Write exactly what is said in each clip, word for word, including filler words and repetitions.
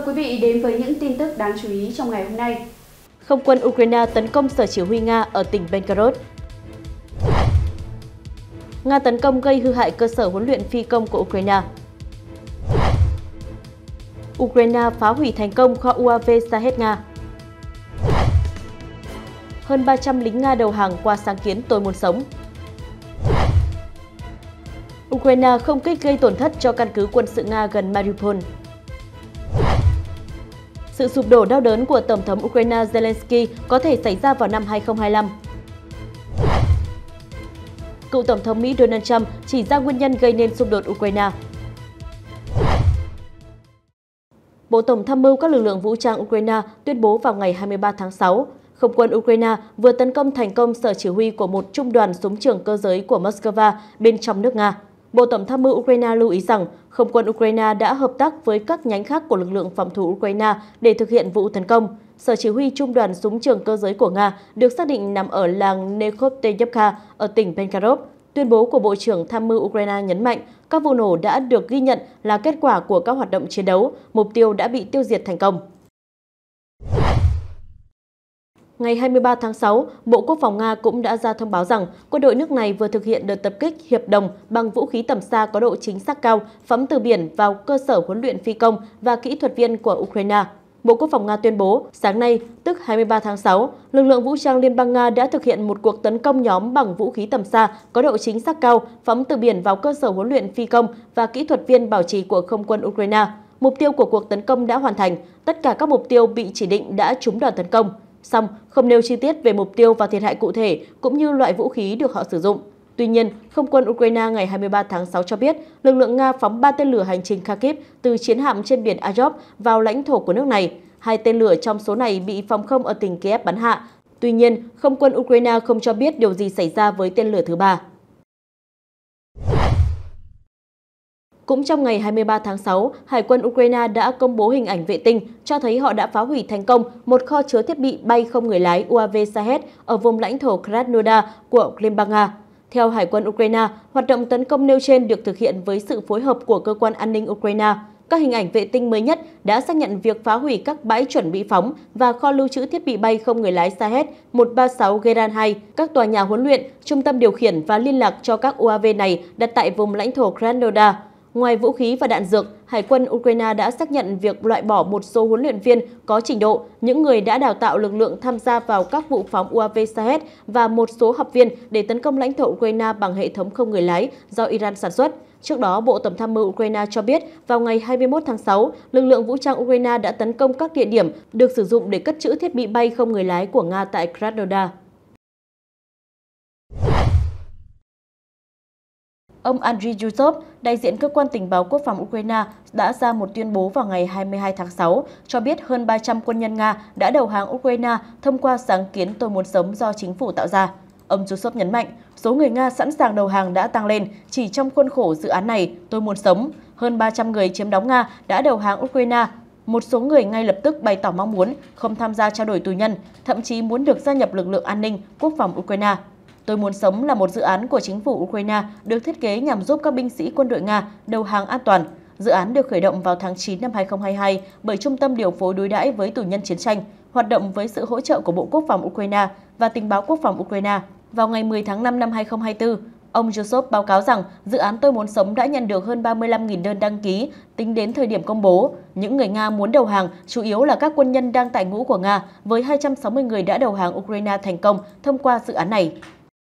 quý vị đến với những tin tức đáng chú ý trong ngày hôm nay. Không quân Ukraine tấn công sở chỉ huy Nga ở tỉnh Belgorod. Nga tấn công gây hư hại cơ sở huấn luyện phi công của Ukraine. Ukraine phá hủy thành công kho u a vê Shahed Nga. Hơn ba trăm lính Nga đầu hàng qua sáng kiến tôi muốn sống. Ukraine không kích gây tổn thất cho căn cứ quân sự Nga gần Mariupol. Sự sụp đổ đau đớn của Tổng thống Ukraine Zelensky có thể xảy ra vào năm hai không hai lăm. Cựu Tổng thống Mỹ Donald Trump chỉ ra nguyên nhân gây nên xung đột Ukraine. Bộ Tổng tham mưu các lực lượng vũ trang Ukraine tuyên bố vào ngày hai mươi ba tháng sáu, không quân Ukraine vừa tấn công thành công sở chỉ huy của một trung đoàn súng trường cơ giới của Moscow bên trong nước Nga. Bộ Tổng tham mưu Ukraine lưu ý rằng không quân Ukraine đã hợp tác với các nhánh khác của lực lượng phòng thủ Ukraine để thực hiện vụ tấn công. Sở chỉ huy trung đoàn súng trường cơ giới của Nga được xác định nằm ở làng Nekhoteyevka ở tỉnh Belgorod. Tuyên bố của Bộ trưởng Tham mưu Ukraine nhấn mạnh các vụ nổ đã được ghi nhận là kết quả của các hoạt động chiến đấu, mục tiêu đã bị tiêu diệt thành công. Ngày hai mươi ba tháng sáu, Bộ Quốc phòng Nga cũng đã ra thông báo rằng quân đội nước này vừa thực hiện đợt tập kích hiệp đồng bằng vũ khí tầm xa có độ chính xác cao phóng từ biển vào cơ sở huấn luyện phi công và kỹ thuật viên của Ukraine. Bộ Quốc phòng Nga tuyên bố, sáng nay, tức hai mươi ba tháng sáu, lực lượng vũ trang Liên bang Nga đã thực hiện một cuộc tấn công nhóm bằng vũ khí tầm xa có độ chính xác cao phóng từ biển vào cơ sở huấn luyện phi công và kỹ thuật viên bảo trì của không quân Ukraine. Mục tiêu của cuộc tấn công đã hoàn thành, tất cả các mục tiêu bị chỉ định đã trúng đòn tấn công. Song không nêu chi tiết về mục tiêu và thiệt hại cụ thể cũng như loại vũ khí được họ sử dụng. Tuy nhiên, không quân Ukraine ngày hai mươi ba tháng sáu cho biết lực lượng Nga phóng ba tên lửa hành trình Kharkiv từ chiến hạm trên biển Azov vào lãnh thổ của nước này. Hai tên lửa trong số này bị phòng không ở tỉnh Kiev bắn hạ. Tuy nhiên, không quân Ukraine không cho biết điều gì xảy ra với tên lửa thứ ba. Cũng trong ngày hai mươi ba tháng sáu, Hải quân Ukraine đã công bố hình ảnh vệ tinh cho thấy họ đã phá hủy thành công một kho chứa thiết bị bay không người lái u a vê Shahed ở vùng lãnh thổ Krasnodar của Liên bang Nga. Theo Hải quân Ukraine, hoạt động tấn công nêu trên được thực hiện với sự phối hợp của Cơ quan An ninh Ukraine. Các hình ảnh vệ tinh mới nhất đã xác nhận việc phá hủy các bãi chuẩn bị phóng và kho lưu trữ thiết bị bay không người lái Shahed một ba sáu Geran hai, các tòa nhà huấn luyện, trung tâm điều khiển và liên lạc cho các u a vê này đặt tại vùng lãnh thổ Krasnodar. Ngoài vũ khí và đạn dược, Hải quân Ukraine đã xác nhận việc loại bỏ một số huấn luyện viên có trình độ, những người đã đào tạo lực lượng tham gia vào các vụ phóng u a vê Shahed và một số học viên để tấn công lãnh thổ Ukraine bằng hệ thống không người lái do Iran sản xuất. Trước đó, Bộ Tổng tham mưu Ukraine cho biết vào ngày hai mươi mốt tháng sáu, lực lượng vũ trang Ukraine đã tấn công các địa điểm được sử dụng để cất trữ thiết bị bay không người lái của Nga tại Krasnodar. Ông Andriy Yusov, đại diện cơ quan tình báo quốc phòng Ukraine, đã ra một tuyên bố vào ngày hai mươi hai tháng sáu, cho biết hơn ba trăm quân nhân Nga đã đầu hàng Ukraine thông qua sáng kiến tôi muốn sống do chính phủ tạo ra. Ông Yusov nhấn mạnh, số người Nga sẵn sàng đầu hàng đã tăng lên chỉ trong khuôn khổ dự án này tôi muốn sống. Hơn ba trăm người chiếm đóng Nga đã đầu hàng Ukraine. Một số người ngay lập tức bày tỏ mong muốn không tham gia trao đổi tù nhân, thậm chí muốn được gia nhập lực lượng an ninh quốc phòng Ukraine. Tôi muốn sống là một dự án của chính phủ Ukraine được thiết kế nhằm giúp các binh sĩ quân đội Nga đầu hàng an toàn. Dự án được khởi động vào tháng chín năm hai không hai hai bởi Trung tâm điều phối đối đãi với tù nhân chiến tranh, hoạt động với sự hỗ trợ của Bộ Quốc phòng Ukraine và Tình báo Quốc phòng Ukraine. Vào ngày mười tháng năm năm hai không hai tư, ông Yusov báo cáo rằng dự án tôi muốn sống đã nhận được hơn ba mươi lăm nghìn đơn đăng ký tính đến thời điểm công bố. Những người Nga muốn đầu hàng chủ yếu là các quân nhân đang tại ngũ của Nga, với hai trăm sáu mươi người đã đầu hàng Ukraine thành công thông qua dự án này.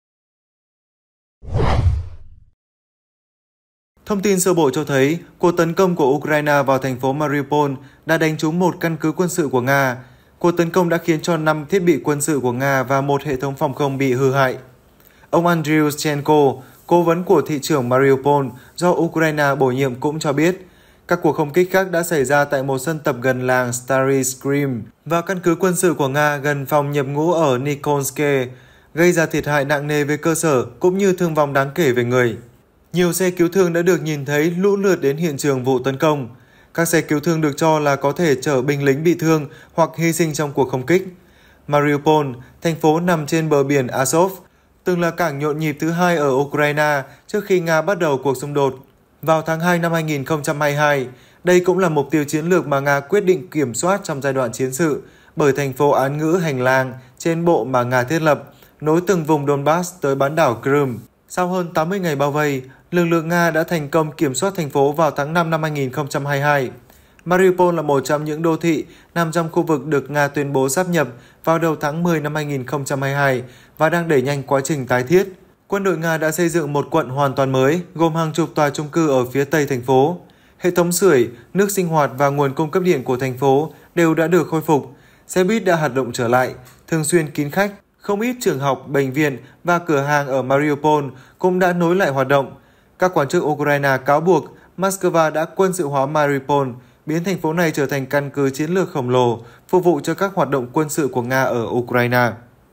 Thông tin sơ bộ cho thấy, cuộc tấn công của Ukraine vào thành phố Mariupol đã đánh trúng một căn cứ quân sự của Nga. Cuộc tấn công đã khiến cho năm thiết bị quân sự của Nga và một hệ thống phòng không bị hư hại. Ông Andriy Uschenko, cố vấn của thị trưởng Mariupol do Ukraine bổ nhiệm cũng cho biết, các cuộc không kích khác đã xảy ra tại một sân tập gần làng Stary Skrim và căn cứ quân sự của Nga gần phòng nhập ngũ ở Nikolske, gây ra thiệt hại nặng nề về cơ sở cũng như thương vong đáng kể về người. Nhiều xe cứu thương đã được nhìn thấy lũ lượt đến hiện trường vụ tấn công. Các xe cứu thương được cho là có thể chở binh lính bị thương hoặc hy sinh trong cuộc không kích. Mariupol, thành phố nằm trên bờ biển Azov, từng là cảng nhộn nhịp thứ hai ở Ukraine trước khi Nga bắt đầu cuộc xung đột. vào tháng hai năm hai nghìn không trăm hai mươi hai. Đây cũng là mục tiêu chiến lược mà Nga quyết định kiểm soát trong giai đoạn chiến sự bởi thành phố án ngữ hành lang trên bộ mà Nga thiết lập, nối từng vùng Donbass tới bán đảo Crimea. Sau hơn tám mươi ngày bao vây, lực lượng Nga đã thành công kiểm soát thành phố vào tháng năm năm hai nghìn không trăm hai mươi hai. Mariupol là một trong những đô thị nằm trong khu vực được Nga tuyên bố sáp nhập vào đầu tháng mười năm hai nghìn không trăm hai mươi hai và đang đẩy nhanh quá trình tái thiết. Quân đội Nga đã xây dựng một quận hoàn toàn mới, gồm hàng chục tòa chung cư ở phía tây thành phố. Hệ thống sưởi, nước sinh hoạt và nguồn cung cấp điện của thành phố đều đã được khôi phục. Xe buýt đã hoạt động trở lại, thường xuyên kín khách. Không ít trường học, bệnh viện và cửa hàng ở Mariupol cũng đã nối lại hoạt động. Các quan chức Ukraine cáo buộc Moscow đã quân sự hóa Mariupol, biến thành phố này trở thành căn cứ chiến lược khổng lồ, phục vụ cho các hoạt động quân sự của Nga ở Ukraine.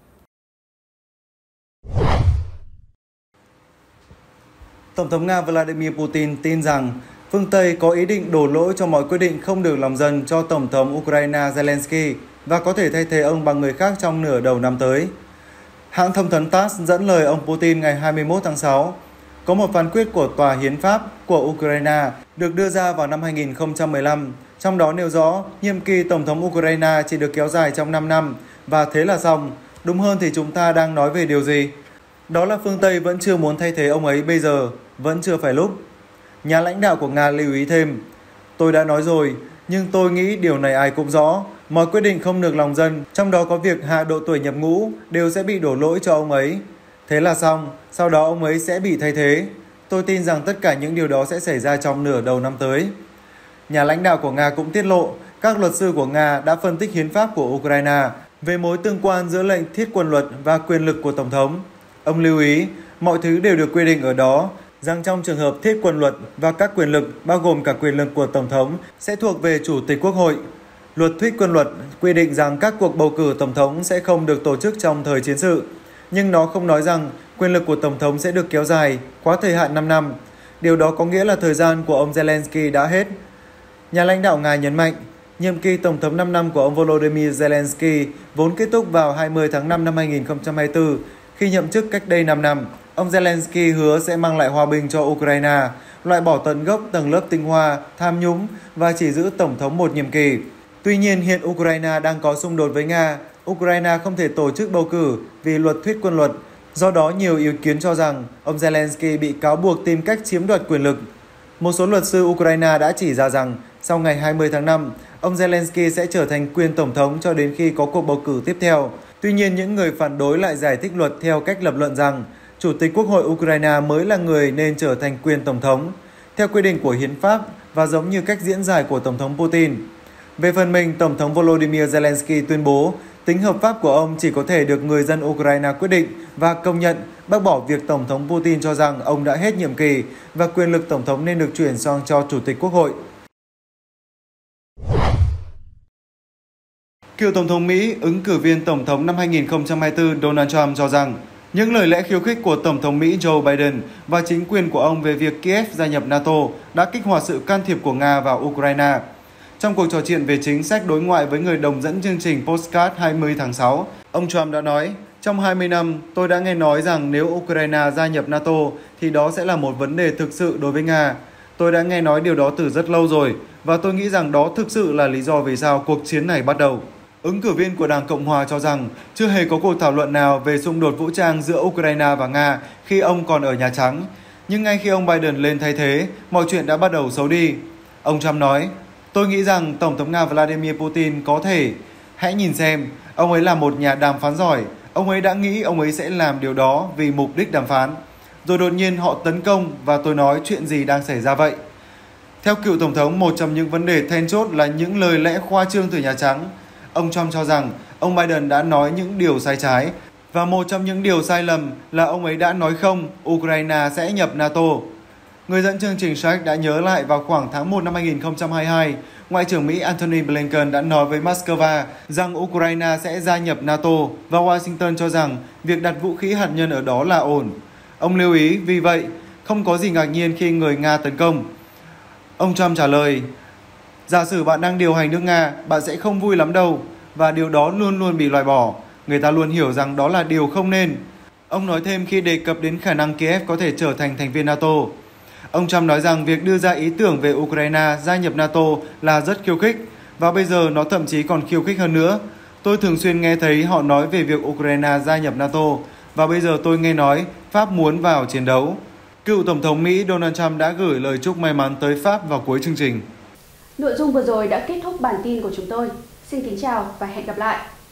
Tổng thống Nga Vladimir Putin tin rằng phương Tây có ý định đổ lỗi cho mọi quyết định không được lòng dân cho Tổng thống Ukraine Zelensky và có thể thay thế ông bằng người khác trong nửa đầu năm tới. Hãng thông tấn tát dẫn lời ông Putin ngày hai mươi mốt tháng sáu. Có một phán quyết của Tòa Hiến pháp của Ukraine được đưa ra vào năm hai nghìn không trăm mười lăm, trong đó nêu rõ nhiệm kỳ Tổng thống Ukraine chỉ được kéo dài trong năm năm và thế là xong. Đúng hơn thì chúng ta đang nói về điều gì? Đó là phương Tây vẫn chưa muốn thay thế ông ấy bây giờ, vẫn chưa phải lúc. Nhà lãnh đạo của Nga lưu ý thêm, tôi đã nói rồi, nhưng tôi nghĩ điều này ai cũng rõ. Mọi quyết định không được lòng dân, trong đó có việc hạ độ tuổi nhập ngũ, đều sẽ bị đổ lỗi cho ông ấy. Thế là xong, sau đó ông ấy sẽ bị thay thế. Tôi tin rằng tất cả những điều đó sẽ xảy ra trong nửa đầu năm tới. Nhà lãnh đạo của Nga cũng tiết lộ, các luật sư của Nga đã phân tích hiến pháp của Ukraine về mối tương quan giữa lệnh thiết quân luật và quyền lực của Tổng thống. Ông lưu ý, mọi thứ đều được quy định ở đó, rằng trong trường hợp thiết quân luật và các quyền lực, bao gồm cả quyền lực của Tổng thống, sẽ thuộc về Chủ tịch Quốc hội. Luật thiết quân luật quy định rằng các cuộc bầu cử Tổng thống sẽ không được tổ chức trong thời chiến sự, nhưng nó không nói rằng quyền lực của Tổng thống sẽ được kéo dài, quá thời hạn năm năm. Điều đó có nghĩa là thời gian của ông Zelensky đã hết. Nhà lãnh đạo Nga nhấn mạnh, nhiệm kỳ Tổng thống năm năm của ông Volodymyr Zelensky vốn kết thúc vào hai mươi tháng năm năm hai nghìn không trăm hai mươi tư, khi nhậm chức cách đây năm năm. Ông Zelensky hứa sẽ mang lại hòa bình cho Ukraine, loại bỏ tận gốc tầng lớp tinh hoa, tham nhũng và chỉ giữ Tổng thống một nhiệm kỳ. Tuy nhiên, hiện Ukraine đang có xung đột với Nga. Ukraine không thể tổ chức bầu cử vì luật thiết quân luật. Do đó, nhiều ý kiến cho rằng ông Zelensky bị cáo buộc tìm cách chiếm đoạt quyền lực. Một số luật sư Ukraine đã chỉ ra rằng sau ngày hai mươi tháng năm, ông Zelensky sẽ trở thành quyền Tổng thống cho đến khi có cuộc bầu cử tiếp theo. Tuy nhiên, những người phản đối lại giải thích luật theo cách lập luận rằng Chủ tịch Quốc hội Ukraine mới là người nên trở thành quyền Tổng thống, theo quy định của hiến pháp và giống như cách diễn giải của Tổng thống Putin. Về phần mình, Tổng thống Volodymyr Zelensky tuyên bố tính hợp pháp của ông chỉ có thể được người dân Ukraine quyết định và công nhận, bác bỏ việc Tổng thống Putin cho rằng ông đã hết nhiệm kỳ và quyền lực Tổng thống nên được chuyển sang cho Chủ tịch Quốc hội. Cựu Tổng thống Mỹ, ứng cử viên Tổng thống năm hai nghìn không trăm hai mươi tư Donald Trump cho rằng những lời lẽ khiêu khích của Tổng thống Mỹ Joe Biden và chính quyền của ông về việc Kiev gia nhập NATO đã kích hoạt sự can thiệp của Nga vào Ukraine. Trong cuộc trò chuyện về chính sách đối ngoại với người đồng dẫn chương trình Postcard hai mươi tháng sáu, ông Trump đã nói, trong hai mươi năm, tôi đã nghe nói rằng nếu Ukraine gia nhập NATO thì đó sẽ là một vấn đề thực sự đối với Nga. Tôi đã nghe nói điều đó từ rất lâu rồi và tôi nghĩ rằng đó thực sự là lý do vì sao cuộc chiến này bắt đầu. Ứng cử viên của Đảng Cộng Hòa cho rằng chưa hề có cuộc thảo luận nào về xung đột vũ trang giữa Ukraine và Nga khi ông còn ở Nhà Trắng. Nhưng ngay khi ông Biden lên thay thế, mọi chuyện đã bắt đầu xấu đi. Ông Trump nói, tôi nghĩ rằng Tổng thống Nga Vladimir Putin có thể. Hãy nhìn xem, ông ấy là một nhà đàm phán giỏi. Ông ấy đã nghĩ ông ấy sẽ làm điều đó vì mục đích đàm phán. Rồi đột nhiên họ tấn công và tôi nói chuyện gì đang xảy ra vậy. Theo cựu Tổng thống, một trong những vấn đề then chốt là những lời lẽ khoa trương từ Nhà Trắng. Ông Trump cho rằng ông Biden đã nói những điều sai trái và một trong những điều sai lầm là ông ấy đã nói không, Ukraine sẽ nhập NATO. Người dẫn chương trình Shark đã nhớ lại vào khoảng tháng một năm hai nghìn không trăm hai mươi hai, Ngoại trưởng Mỹ Antony Blinken đã nói với Moscow rằng Ukraine sẽ gia nhập NATO và Washington cho rằng việc đặt vũ khí hạt nhân ở đó là ổn. Ông lưu ý, vì vậy, không có gì ngạc nhiên khi người Nga tấn công. Ông Trump trả lời, giả sử bạn đang điều hành nước Nga, bạn sẽ không vui lắm đâu, và điều đó luôn luôn bị loại bỏ. Người ta luôn hiểu rằng đó là điều không nên. Ông nói thêm khi đề cập đến khả năng Kiev có thể trở thành thành viên NATO. Ông Trump nói rằng việc đưa ra ý tưởng về Ukraine gia nhập NATO là rất khiêu khích, và bây giờ nó thậm chí còn khiêu khích hơn nữa. Tôi thường xuyên nghe thấy họ nói về việc Ukraine gia nhập NATO, và bây giờ tôi nghe nói Pháp muốn vào chiến đấu. Cựu Tổng thống Mỹ Donald Trump đã gửi lời chúc may mắn tới Pháp vào cuối chương trình. Nội dung vừa rồi đã kết thúc bản tin của chúng tôi. Xin kính chào và hẹn gặp lại!